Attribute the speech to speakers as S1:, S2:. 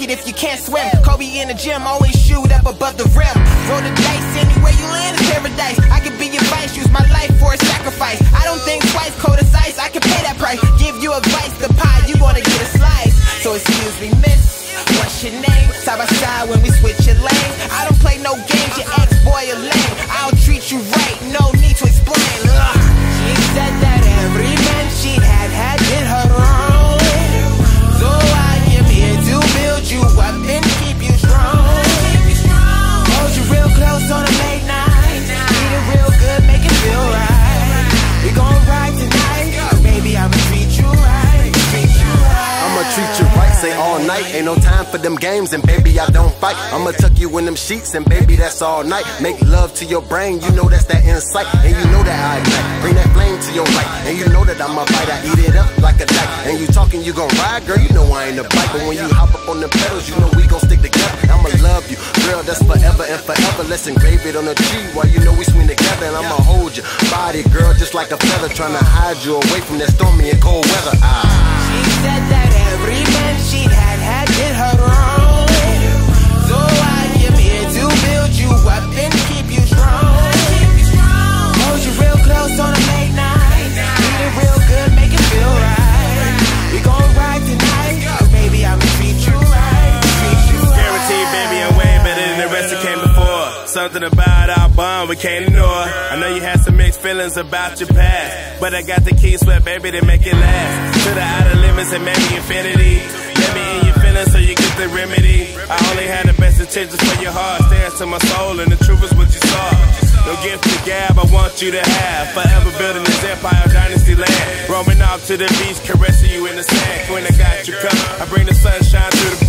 S1: wade if you can't swim. Kobe in the gym, always shoot up above the rim. Roll the dice, anywhere you land is paradise. I could be your vice, use my life for a sacrifice. I don't think twice, cold as ice, I can pay that price. Give you advice, the pie, you gonna get a slice. So excuse me, miss, what's your name? Side by side when we switch your lanes. I don't play no games, your ex-boy a lame. I'll treat you right, no need to explain. She said that every man she had did her wrong. So I am here to build you up and keep you strong. Hold you real close on a late night. Eat it real good, make it feel right. We gon' ride tonight, baby, I'ma treat you right.
S2: I'ma treat you right, say all night. Ain't no time for them games, and baby, I don't fight. I'ma tuck you in them sheets, and baby, that's all night. Make love to your brain, you know that's that insight. And you know that I ignite, bring that flame to your light. And you know that I'ma fight, I eat it up like a dike. And you talking, you gon' ride, girl, you know I ain't a bike. But when you hop up on the pedals, you know we gon' stick together. I'ma love you, girl, that's forever and forever. Let's engrave it on a tree while you know we swing together. And I'ma hold your body, girl, just like a feather, trying to hide you away from that stormy and cold weather.
S1: She said that every man she had did her wrong. So I am here to build you up and keep you strong. Hold you real close on a late night. Eat it real good, make it feel right. We gon' ride tonight, baby, I'ma treat you right.
S3: Guaranteed, baby, I'm way better than the rest that came before. Something about our bond we can't ignore. I know you had some mixed feelings about your past, but I got the key sweat, baby, to make it last. To the outer limits and maybe infinity. Let me in your feelings so you get the remedy. I only had the best intentions for your heart. Stares to my soul and the truth is what you saw. No gift to gab, I want you to have. Forever building this empire, dynasty land. Roaming off to the beach, caressing you in the sand. When I got you covered, I bring the sunshine through the